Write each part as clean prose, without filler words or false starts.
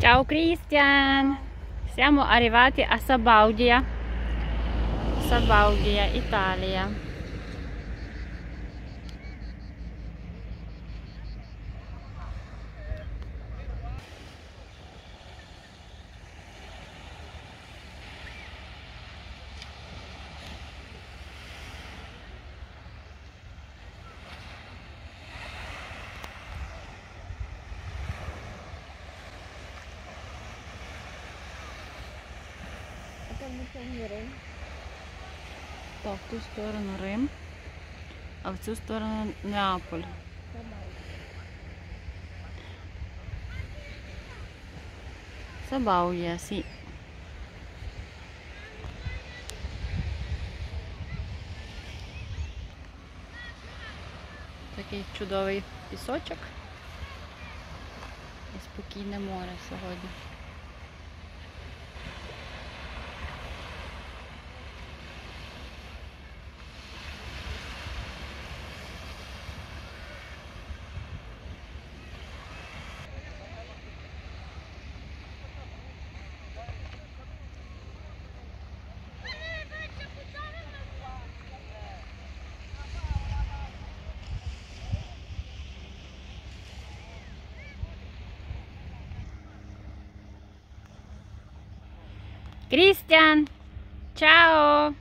Ciao Christian, siamo arrivati a Sabaudia, Italia. Так, в ту сторону Рим, а в цю сторону Неаполь. Sabaudia, sì. Такий чудовий пісочок і спокійне море сьогодні. Christian, ciao!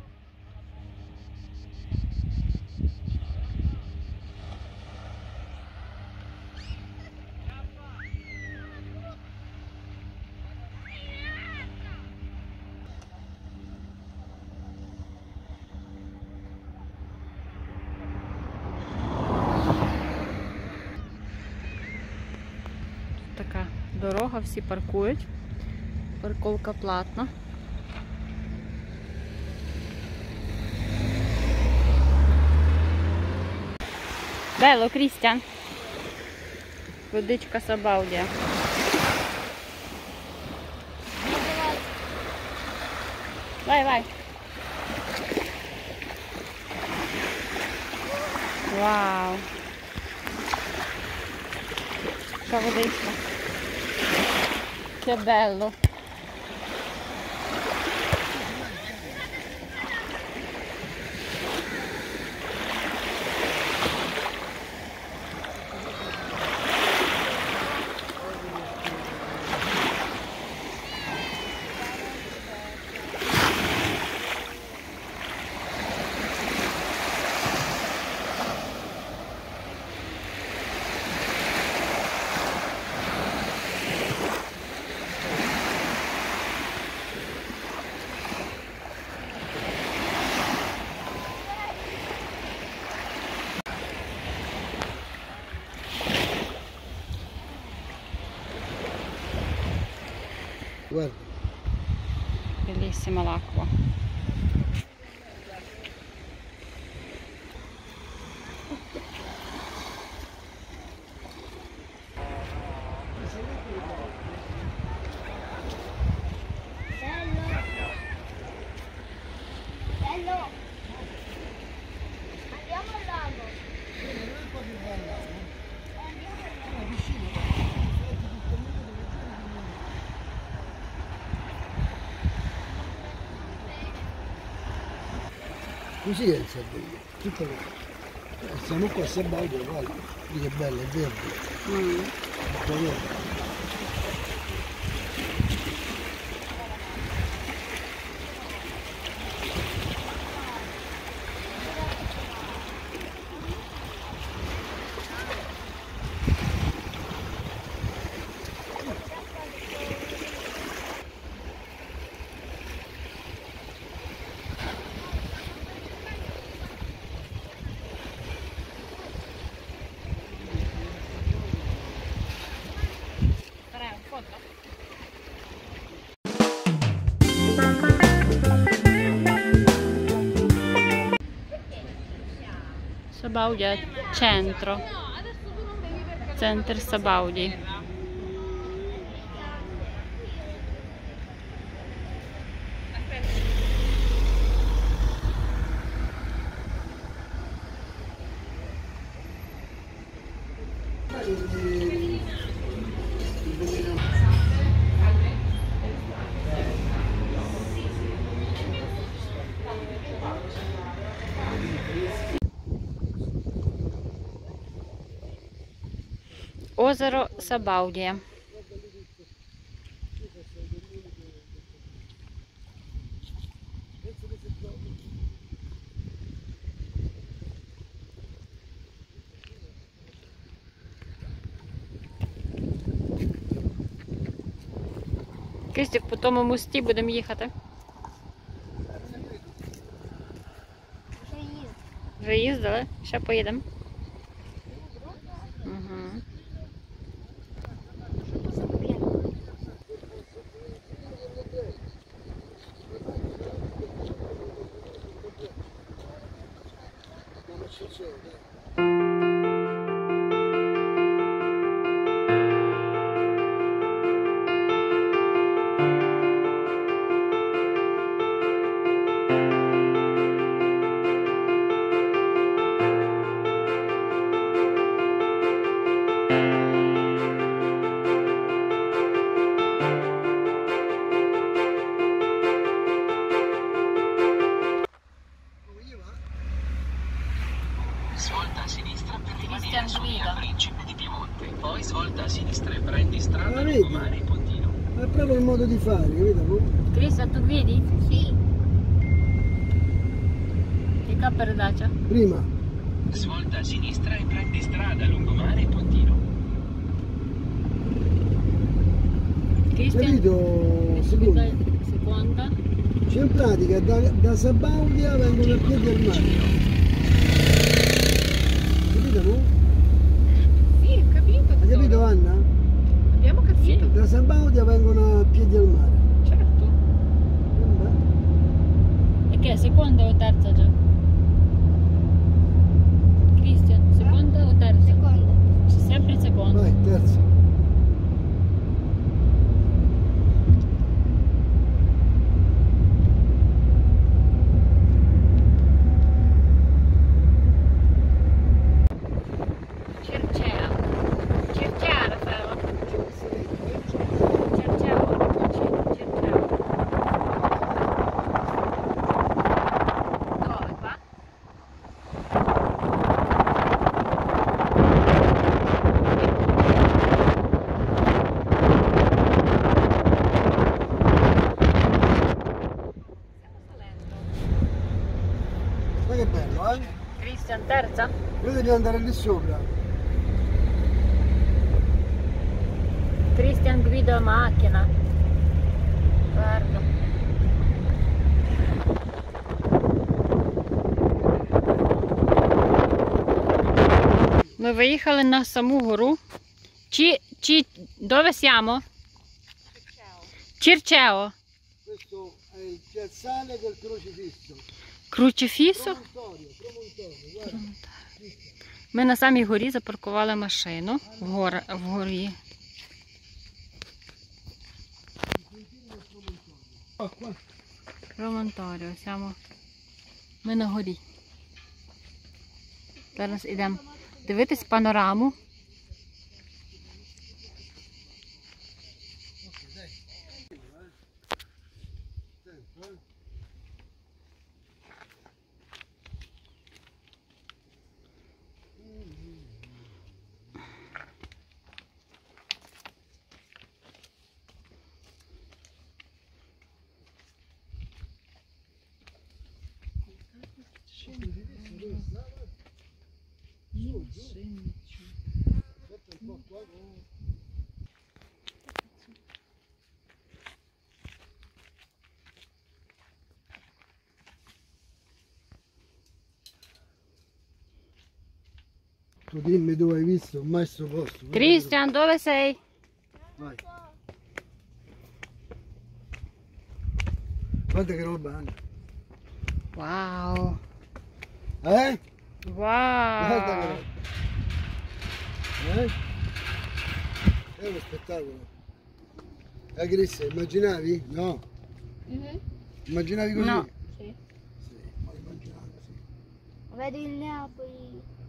Така дорога, всі паркують. Парковка платна. Bello, Christian. Водичка Sabaudia. Vai, vai. Wow. Che водичка. Che bello. Guarda. Bellissima l'acqua. Bello! Andiamo al lago! Così è il Sardegna, tutto siamo qua a Sabaudia, guarda, che bello, è verde. Tutto verde. Sabaudia centro, Center Sabaudi. озеро Сабаудія. Крістік, по тому мості будемо їхати. Вже їздили? Ще поїдемо. Угу. Svolta a sinistra per rimanere su via Principe di Piemonte, poi svolta a sinistra e prendi strada Lungomare e Pontino. È proprio il modo di fare, capito? Cristian, tu guidi? Sì. Яка передача? Prima, Svolta a sinistra e prendi strada Lungomare e Pontino. Cristian? capito? Secondo. Seconda. Cioè in pratica da Sabaudia vengono a piedi al mare. Capito tu? Sì, ho capito. Hai capito Anna? Abbiamo capito. Da Sabaudia vengono a piedi al mare. Certo. Vabbè. E che è seconda o terza già? Cristian, seconda o terza? Seconda. C'è sempre il secondo. Vai, terzo. Cercea. Cercea, Raffaello. Cercea. Dove qua? Ma che bello, eh? Cristian, terza? Noi dobbiamo andare lì sopra. Cristian guida la macchina. Guarda. Ми виїхали на саму гору. Dove siamo? Circeo. Questo è il piazzale del crocifisso. Crocifisso? Promontorio, guarda. Ми на самій горі запаркували машину вгорі. Oh, qua. Promontorio, siamo. Ми на горі. Зараз йдемо дивитись панораму. Tu dimmi dove hai visto mai sto posto. Cristian, dove sei? Vai. Guarda che roba, Anna. Wow. Eh? Guarda che Wow. roba. È uno spettacolo. Cristian, immaginavi? No. Immaginavi così? No. Sì. Sì, ho immaginato, sì. Vedi il Napoli.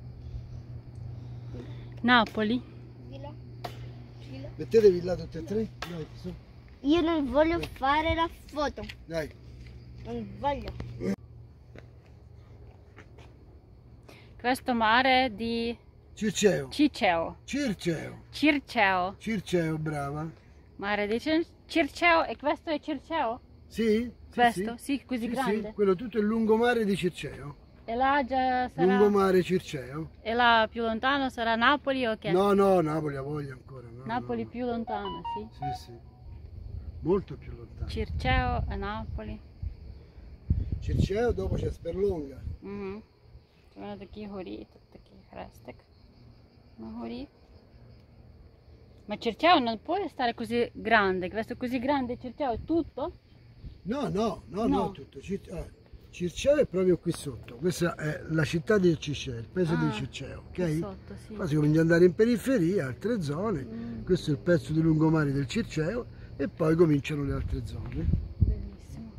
Napoli. Di là. Di là. Mettetevi là tutti e tre? Dai, su. Io non voglio fare la foto. Dai. Non voglio. Questo mare di Circeo. Ciceo. Circeo. Circeo. Circeo, brava. Mare di Circeo. E questo è Circeo? Sì? Questo? Sì, così Sì, grande? sì, quello tutto è il lungomare di Circeo. E là già sarà... Lungomare Circeo. E là più lontano sarà Napoli o che? No, no, Napoli ha voglia ancora. No, Napoli no. più lontano, sì. Sì, sì. Molto più lontano. Circeo e Napoli. Circeo, dopo c'è Sperlonga. Sono такі горі, тут такий хрестик на горі. Ma Circeo non può stare così grande, questo così grande Circeo è tutto? No, tutto. Circeo è proprio qui sotto. Questa è la città di Circeo, il paese di Circeo, ok? Qui sotto, sì. Poi si comincia ad andare in periferia, altre zone. Questo è il pezzo di lungomare del Circeo e poi cominciano le altre zone. Bellissimo.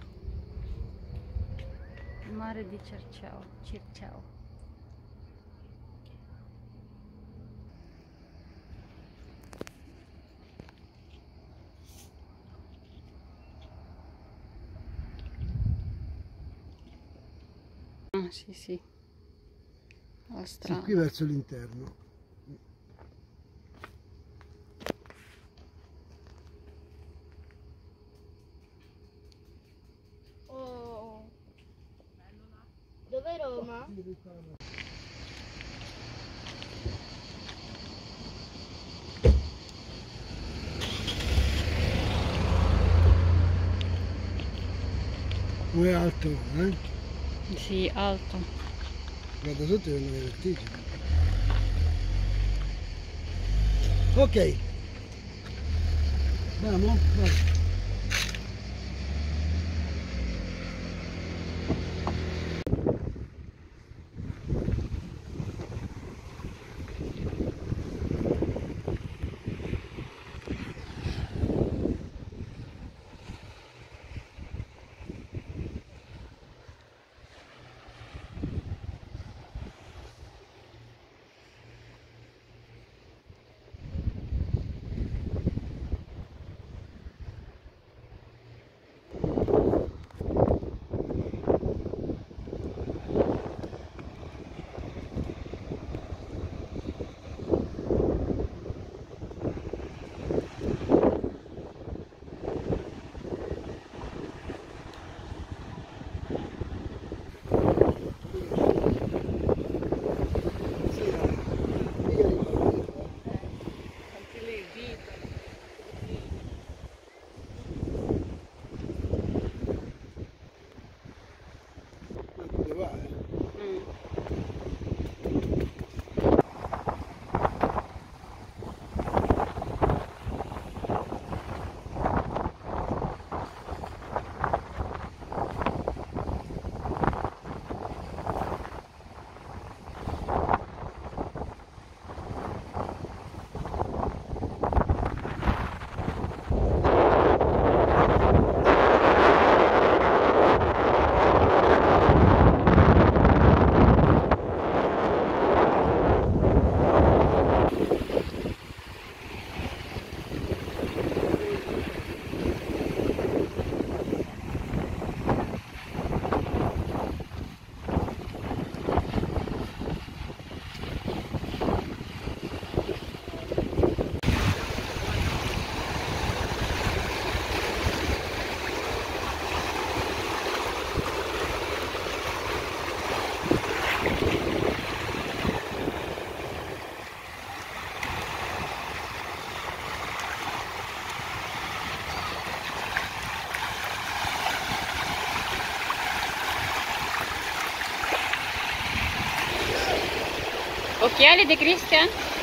Il mare di Circeo. Ah, sì, sì. La Sì, strada. qui verso l'interno. Oh. Dov'è Roma? Come è alto, eh? Sì, alto. Guarda sotto vengono le vertigini. Ok. Andiamo? Vai. Occhiali di Christian?